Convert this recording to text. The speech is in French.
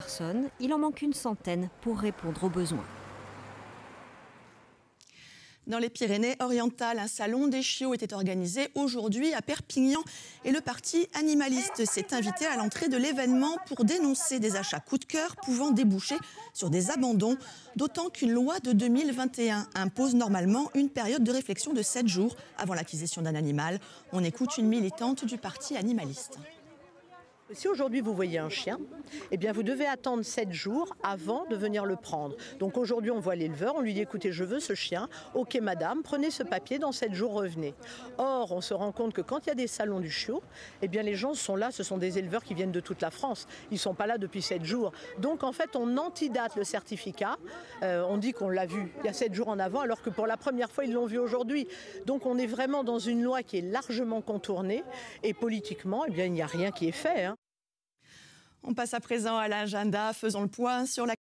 personnes. Il en manque une centaine pour répondre aux besoins. Dans les Pyrénées-Orientales, un salon des chiots était organisé aujourd'hui à Perpignan et le parti animaliste s'est invité à l'entrée de l'événement pour dénoncer des achats coup de cœur pouvant déboucher sur des abandons, d'autant qu'une loi de 2021 impose normalement une période de réflexion de 7 jours avant l'acquisition d'un animal. On écoute une militante du parti animaliste. Si aujourd'hui vous voyez un chien, eh bien vous devez attendre 7 jours avant de venir le prendre. Donc aujourd'hui on voit l'éleveur, on lui dit écoutez je veux ce chien, ok madame, prenez ce papier, dans 7 jours revenez. Or on se rend compte que quand il y a des salons du chiot, eh bien les gens sont là, ce sont des éleveurs qui viennent de toute la France, ils ne sont pas là depuis 7 jours. Donc en fait on antidate le certificat, on dit qu'on l'a vu il y a 7 jours en avant alors que pour la première fois ils l'ont vu aujourd'hui. Donc on est vraiment dans une loi qui est largement contournée et politiquement eh bien, il n'y a rien qui est fait. On passe à présent à l'agenda, faisons le point sur la